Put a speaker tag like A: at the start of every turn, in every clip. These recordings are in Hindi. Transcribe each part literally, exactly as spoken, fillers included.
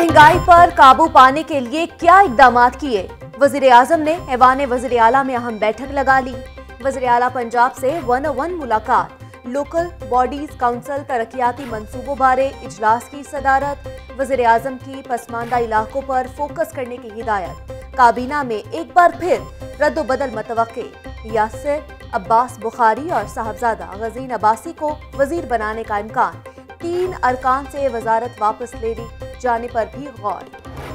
A: महंगाई पर काबू पाने के लिए क्या इकदाम किए? वजीर आजम ने ऐवान वजीर आला में अहम बैठक लगा ली। वजीर आला पंजाब से वन ओ वन मुलाकात। लोकल बॉडीज काउंसिल तरक्याती मंसूबों बारे इजलास की सदारत। वजीर आजम की पसमानदा इलाकों पर फोकस करने की हिदायत। काबीना में एक बार फिर रद्द-ओ-बदल मतवक्के। यासिर अब्बास बुखारी और साहबजादा गजीन अब्बासी को वजीर बनाने का इम्कान। तीन अरकान से वजारत वापस ले ली जाने पर भी गौर।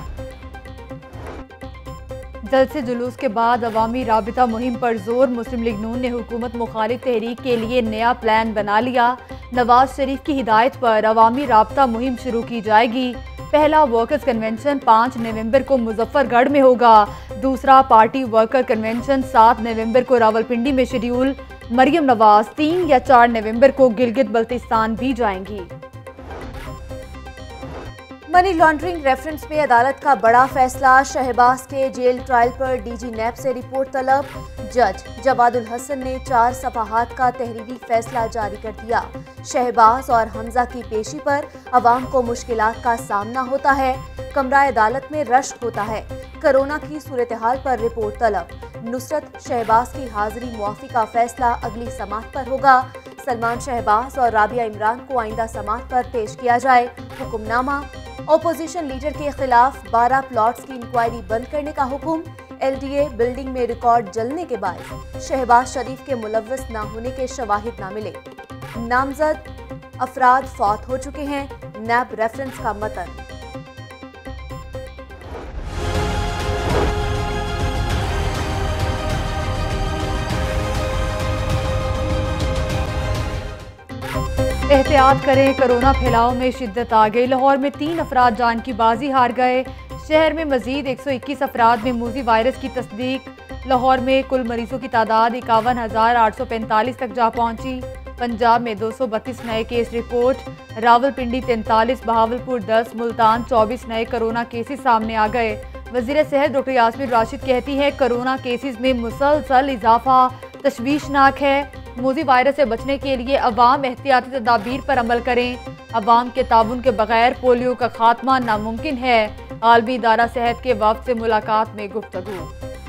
B: जलसे जुलूस के बाद अवामी राबिता मुहिम पर जोर। मुस्लिम लीग नून ने हुकूमत मुखालिफ तहरीक के लिए नया प्लान बना लिया। नवाज शरीफ की हिदायत पर अवामी राबिता मुहिम शुरू की जाएगी। पहला वर्कर्स कन्वेंशन पाँच नवंबर को मुजफ्फरगढ़ में होगा। दूसरा पार्टी वर्कर कन्वेंशन सात नवंबर को रावलपिंडी में शेड्यूल। मरियम नवाज तीन या चार नवंबर को गिलगित बल्तिस्तान भी जाएंगी।
A: मनी लॉन्ड्रिंग रेफरेंस में अदालत का बड़ा फैसला। शहबाज के जेल ट्रायल पर डीजी नैब से रिपोर्ट तलब। जज जवादुल हसन ने चार सफाहात का तहरीरी फैसला जारी कर दिया। शहबाज और हमजा की पेशी पर अवाम को मुश्किलात का सामना होता है। कमरा अदालत में रश होता है। कोरोना की सूरत हाल पर रिपोर्ट तलब। नुसरत शहबाज की हाजिरी मुआफी का फैसला अगली समात पर होगा। सलमान शहबाज और राबिया इमरान को आइंदा समात पर पेश किया जाए। हुक्मनामा। ओपोजिशन लीडर के खिलाफ बारह प्लॉट्स की इंक्वायरी बंद करने का हुक्म। एलडीए बिल्डिंग में रिकॉर्ड जलने के बाद शहबाज शरीफ के मुलव्वस न होने के शवाहिद न मिले। नामजद अफराद फौत हो चुके हैं। नैब रेफरेंस का मतन।
B: एहतियात करें, कोरोना फैलाव में शिद्दत आ गई। लाहौर में तीन अफराद जान की बाजी हार गए। शहर में मजीद एक सौ इक्कीस अफराद में मूजी वायरस की तस्दीक। लाहौर में कुल मरीजों की तादाद इक्यावन हजार आठ सौ पैंतालीस तक जा पहुंची। पंजाब में दो सौ बत्तीस नए केस रिपोर्ट। रावलपिंडी तैंतालीस, बहावलपुर दस, मुल्तान चौबीस नए कोरोना केसेस सामने आ गए। वजीर सेहत डॉक्टर यास्मीन राशिद कहती है कोरोना केसेस में मुसलसल इजाफा तशवीशनाक है। मूजी वायरस से बचने के लिए अवाम एहतियाती तदाबीर पर अमल करें। अवाम के ताउन के बगैर पोलियो का खात्मा नामुमकिन है। आलमी इदारा सेहत के वफ्द से मुलाकात में गुफ्तगू।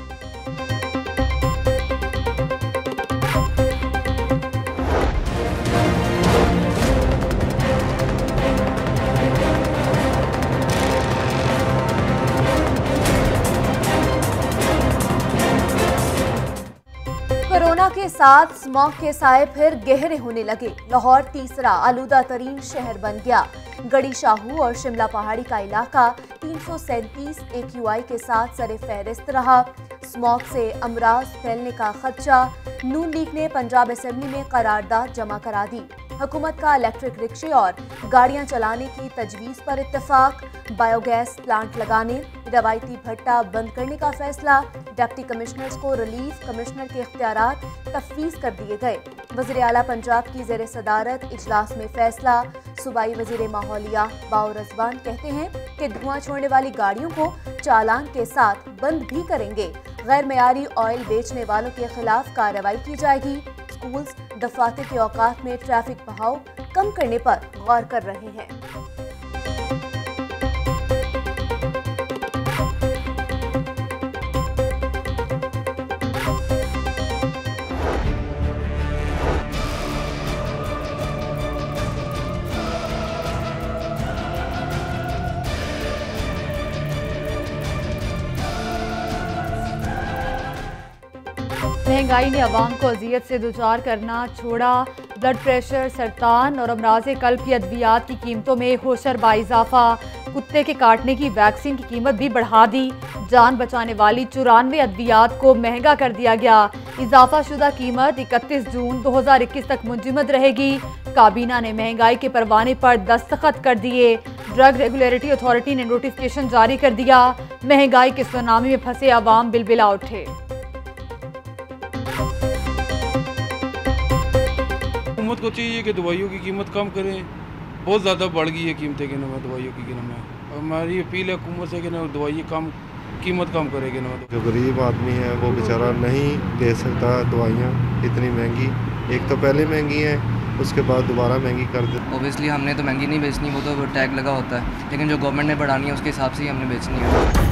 A: कोरोना के साथ स्मॉग के साए फिर गहरे होने लगे। लाहौर तीसरा आलूदा तरीन शहर बन गया। गड़ी शाहू और शिमला पहाड़ी का इलाका तीन सौ सैंतीस ए क्यू आई के साथ सरे फहरिस्त रहा। स्मॉग से अमराज फैलने का खदशा। नून लीग ने पंजाब असेंबली में करारदाद जमा करा दी। हुकूमत का इलेक्ट्रिक रिक्शे और गाड़ियां चलाने की तजवीज़ पर इत्तेफाक। बायोगैस प्लांट लगाने, रवायती भट्टा बंद करने का फैसला। डिप्टी कमिश्नर्स को रिलीफ कमिश्नर के इख्तियारात तफवीज़ कर दिए गए। वज़ीर आला पंजाब की ज़ेर सदारत इजलास में फैसला। सूबाई वज़ीर माहौलियात बाओ रज़वान कहते हैं कि धुआं छोड़ने वाली गाड़ियों को चालान के साथ बंद भी करेंगे। गैर मयारी ऑयल बेचने वालों के खिलाफ कार्रवाई की जाएगी। स्कूल्स दफातर के औकात में ट्रैफिक बहाव कम करने पर गौर कर रहे हैं।
B: महंगाई ने अवाम को अजियत से दुचार करना छोड़ा। ब्लड प्रेशर, सरतान और अमराज कल्ब की अद्वियात की कीमतों में होशर बा इजाफा। कुत्ते के काटने की वैक्सीन की कीमत भी बढ़ा दी। जान बचाने वाली चौरानवे अद्वियात को महंगा कर दिया गया। इजाफा शुदा कीमत इकतीस जून दो हजार इक्कीस तक मुंजमद रहेगी। काबीना ने महंगाई के परवाने पर दस्तखत कर दिए। ड्रग रेगुलेटरी अथॉरिटी ने नोटिफिकेशन जारी कर दिया। महंगाई के सुनामी में फंसे अवाम बिलबिला उठे।
C: हुकूमत को चाहिए कि दवाइयों की कीमत कम करें। बहुत ज़्यादा बढ़ गई है कीमतें के नाम दवाइयों की गिनम है। हमारी अपील है हुकूमत से कि ना दवाइयाँ कम कीमत कम करेगी ना।
D: जो गरीब आदमी है वो बेचारा नहीं दे सकता दवाइयाँ इतनी महंगी। एक तो पहले महंगी हैं, उसके बाद दोबारा महंगी कर दे।
E: ओबियसली हमने तो महंगी नहीं बेचनी, वो तो टैग लगा होता है, लेकिन जो गवर्नमेंट ने बढ़ानी है उसके हिसाब से ही हमने बेचनी है।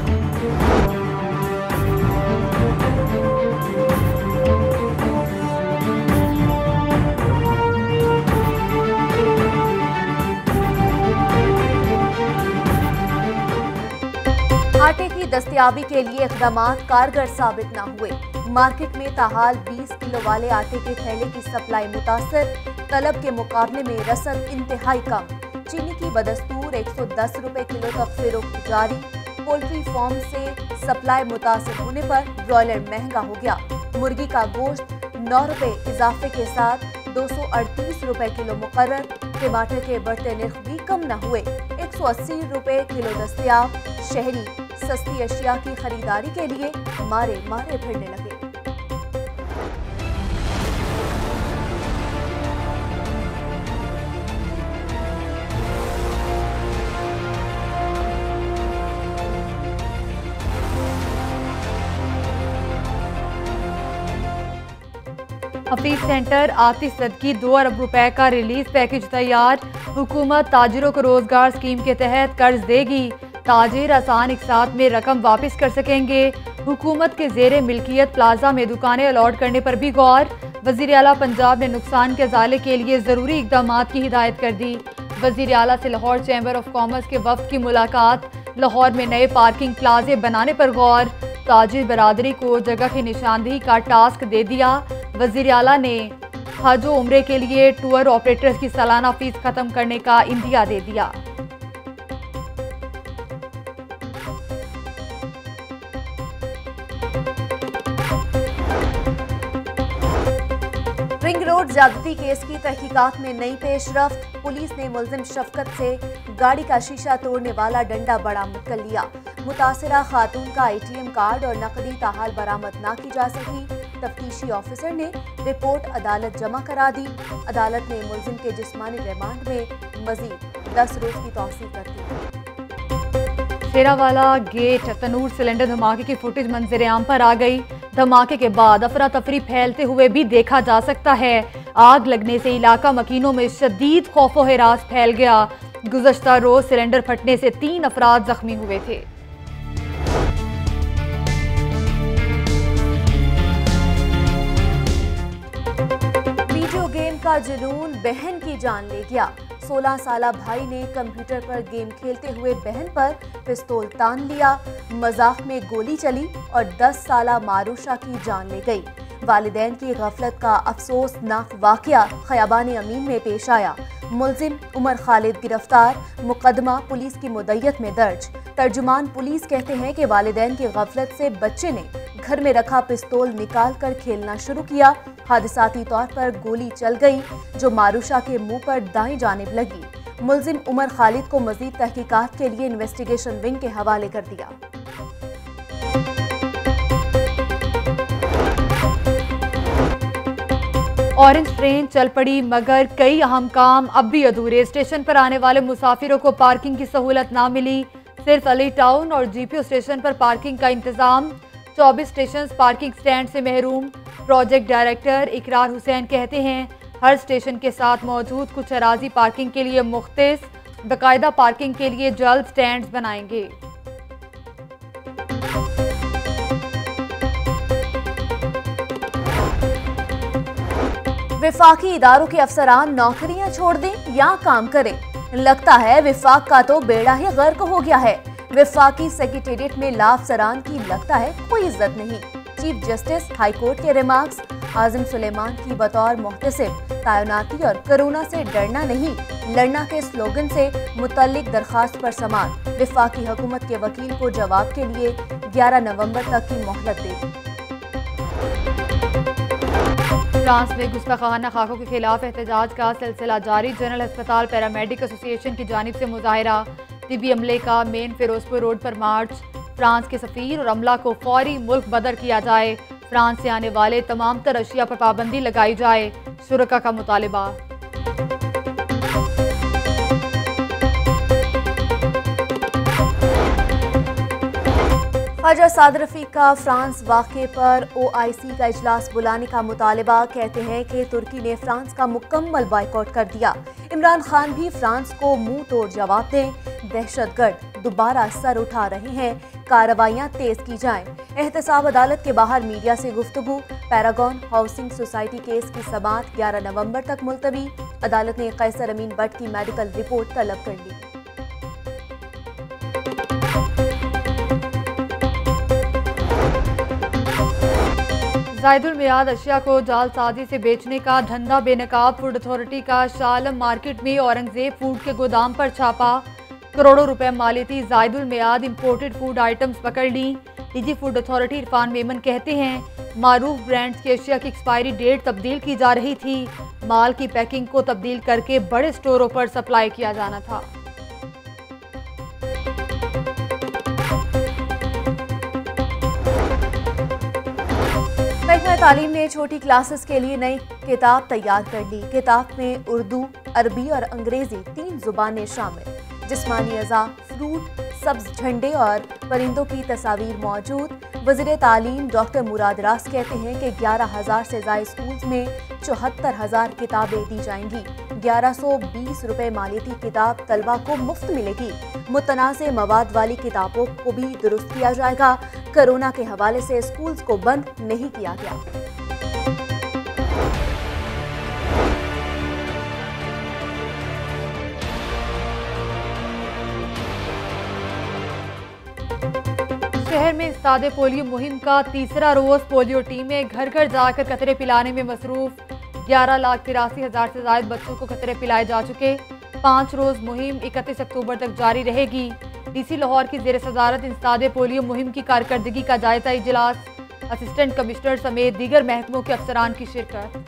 A: आटे की दस्तयाबी के लिए इक़दाम कारगर साबित न हुए। मार्केट में ताहाल बीस किलो वाले आटे के थैले की सप्लाई मुतासर, तलब के मुकाबले में रसद इंतहाई कम। चीनी की बदस्तूर एक सौ दस रुपए किलो तक फरोख्त जारी। पोल्ट्री फार्म से सप्लाई मुतासर होने पर ब्रॉयलर महंगा हो गया। मुर्गी का गोश्त नौ रुपए इजाफे के साथ दो सौ अड़तीस रुपए किलो मुकर्रर। टमाटर के बढ़ते निर्ख भी कम न हुए, एक सौ अस्सी रुपए किलो दस्तयाब। शहरी सस्ती अशिया की खरीदारी के लिए मारे मारे फिरने लगे।
B: हफीज सेंटर आतिश सदकी दो अरब रुपए का रिलीज पैकेज तैयार। हुकूमत ताजिरों को रोजगार स्कीम के तहत कर्ज देगी। ताजिर आसान एक साथ में रकम वापस कर सकेंगे। हुकूमत के जेर मिल्कियत प्लाजा में दुकानें अलॉट करने पर भी गौर। वजीर आला पंजाब ने नुकसान के अजाले के लिए ज़रूरी इक़दाम की हिदायत कर दी। वजीर आला से लाहौर चैम्बर ऑफ कॉमर्स के वफ्द की मुलाकात। लाहौर में नए पार्किंग प्लाजे बनाने पर गौर। ताजिर बरादरी को जगह की निशानदेही का टास्क दे दिया। वजीर आला ने हज व उम्रे के लिए टूर ऑपरेटर्स की सालाना फीस खत्म करने का इंदिया दे दिया।
A: रिंग रोड ज्यादती केस की तहकीकात में नई पेशरफ्त। पुलिस ने मुलजिम शफकत से गाड़ी का शीशा तोड़ने वाला डंडा बरामद कर लिया। मुतासिरा खातून का एटीएम कार्ड और नकदी ताहाल बरामद ना की जा सकी। तफ्तीशी ऑफिसर ने रिपोर्ट अदालत जमा करा दी। अदालत ने मुलजिम के जिस्मानी रिमांड में मजीद दस रोज की तौसीक कर दी।
B: शेरावाला गेट तनूर सिलेंडर धमाके की फुटेज मंजर आम पर आ गई। धमाके के बाद अफरा तफरी फैलते हुए भी देखा जा सकता है। आग लगने से इलाका मकीनों में शदीद खौफो हिरास फैल गया। गुज़श्ता रोज सिलेंडर फटने से तीन अफराद जख्मी हुए थे।
A: वीडियो गेम का जुनून बहन की जान ले गया। सोलह साला भाई ने कंप्यूटर पर गेम खेलते हुए बहन पर पिस्तौल तान लिया। मजाक में गोली चली और दस साला मारूशा की जान ले गई। वालिदैन की गफलत का अफसोसनाक वाकया खयाबान अमीन में पेश आया। मुलजिम उमर खालिद गिरफ्तार। मुकदमा पुलिस की मुद्दत में दर्ज। तर्जुमान पुलिस कहते हैं कि वालिदैन की गफलत से बच्चे ने घर में रखा पिस्तौल निकाल कर खेलना शुरू किया। हादसाती तौर पर गोली चल गई जो मारूशा के मुंह पर दाएं जानिब लगी। मुलजिम उमर खालिद को मजीद तहकीकात के लिए इन्वेस्टिगेशन विंग के हवाले कर दिया।
B: ऑरेंज ट्रेन चल पड़ी मगर कई अहम काम अब भी अधूरे। स्टेशन पर आने वाले मुसाफिरों को पार्किंग की सहूलत ना मिली। सिर्फ अली टाउन और जीपीओ स्टेशन पर पार्किंग का इंतजाम। चौबीस स्टेशन पार्किंग स्टैंड से महरूम। प्रोजेक्ट डायरेक्टर इकरार हुसैन कहते हैं हर स्टेशन के साथ मौजूद कुछ अराजी पार्किंग के लिए मुख्तस, बाकायदा पार्किंग के लिए जल्द स्टैंड्स बनाएंगे।
A: विफाकी इदारों के अफसरान नौकरियां छोड़ दें या काम करें, लगता है विफाक का तो बेड़ा ही गर्क हो गया है। विफाकी सेक्रेटेरिएट में ला अफसरान की लगता है कोई इज्जत नहीं। चीफ जस्टिस हाई कोर्ट के रिमार्क्स। आजम सुलेमान की बतौर मुहतसिब तैनाती और कोरोना से डरना नहीं लड़ना के स्लोगन से मुतल्लिक दरखास्त पर समाअत। विफाकी हुकूमत के वकील को जवाब के लिए ग्यारह नवंबर तक की मोहलत दे दी।
B: फ्रांस में गुस्ताखाना खाकों के खिलाफ एहतजाज का सिलसिला जारी। जनरल अस्पताल पैरामेडिक एसोसिएशन की जानिब से मुजाहिरा। तिबी अमले का मेन फिरोजपुर रोड पर मार्च। फ्रांस के सफीर और अमला को फौरी मुल्क बदर किया जाए। फ्रांस से आने वाले तमाम तर अशिया पर पाबंदी लगाई जाए। शुरका का मुतालिबा।
A: ख्वाजा साद रफीक का फ्रांस वाक़े पर ओ आई सी का इजलास बुलाने का मुतालबा। कहते हैं कि तुर्की ने फ्रांस का मुकम्मल बाइकआउट कर दिया। इमरान खान भी फ्रांस को मुंह तोड़ जवाब दें। दहशतगर्द दोबारा सर उठा रहे हैं, कार्रवाइयां तेज की जाएं। एहतसाब अदालत के बाहर मीडिया से गुफ्तगू। पैरागॉन हाउसिंग सोसाइटी केस की समाअत ग्यारह नवंबर तक मुलतवी। अदालत ने कैसर अमीन भट्ट की मेडिकल रिपोर्ट तलब कर ली।
B: जायदुल मियाद अशिया को जालसाजी से बेचने का धंधा बेनकाब। फूड अथॉरिटी का शालम मार्केट में औरंगजेब फूड के गोदाम पर छापा। करोड़ों रुपए मालियती जायदुल मियाद इंपोर्टेड फूड आइटम्स पकड़ ली। DG food authority Irfan Memon कहते हैं मारूफ ब्रांड्स की अशिया की एक्सपायरी डेट तब्दील की जा रही थी। माल की पैकिंग को तब्दील करके बड़े स्टोरों पर सप्लाई किया जाना था।
A: महकमा तालीम ने छोटी क्लासेस के लिए नई किताब तैयार कर ली। किताब में उर्दू, अरबी और अंग्रेजी तीन जुबानें शामिल। जिस्मानी अज़ा, फ्रूट, सब्ज झंडे और परिंदों की तस्वीर मौजूद। वज़ीर तालीम डॉक्टर मुराद रास कहते हैं कि ग्यारह हजार से ज़ायद स्कूल्स में चौहत्तर हजार किताबें दी जाएंगी। ग्यारह सौ बीस रुपए मालियती किताब तलबा को मुफ्त मिलेगी। मुतनाज़े मवाद वाली किताबों को भी दुरुस्त किया जाएगा। कोरोना के हवाले से स्कूल्स को बंद नहीं किया गया।
B: शहर में इस्तादे पोलियो मुहिम का तीसरा रोज। पोलियो टीमें घर घर जाकर कतरे पिलाने में मसरूफ। ग्यारह लाख तिरासी हजार से ज्यादा बच्चों को कतरे पिलाए जा चुके। पाँच रोज मुहिम इकतीस अक्टूबर तक जारी रहेगी। डीसी लाहौर की जेर सदारत इस्तादे पोलियो मुहिम की कारकर्दगी का जायजा इजलास। असिस्टेंट कमिश्नर समेत दीगर महकमों के अफसरान की शिरकत।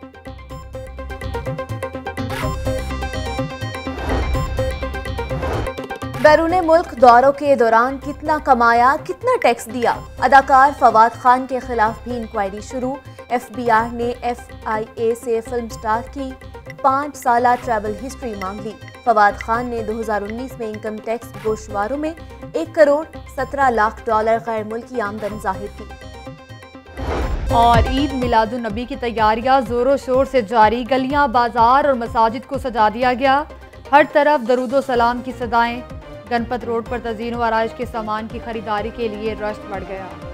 A: बैरून मुल्क दौरों के दौरान कितना कमाया, कितना टैक्स दिया। अदाकार फवाद खान के खिलाफ भी इंक्वायरी शुरू। एफ बी आर ने एफ आई ए से फिल्म स्टार की पाँच साल ट्रैवल हिस्ट्री मांग ली। फवाद खान ने दो हज़ार उन्नीस में इनकम टैक्स गोशवारों में एक करोड़ सत्रह लाख डॉलर गैर मुल्की आमदन जाहिर की।
B: और ईद मिलादुन नबी की तैयारियां जोरों शोर से जारी। गलियां, बाजार और मसाजिद को सजा दिया गया। हर तरफ दरूदो सलाम की सदाएं। गणपत रोड पर तज़ीन व आराइश के सामान की खरीदारी के लिए रश बढ़ गया।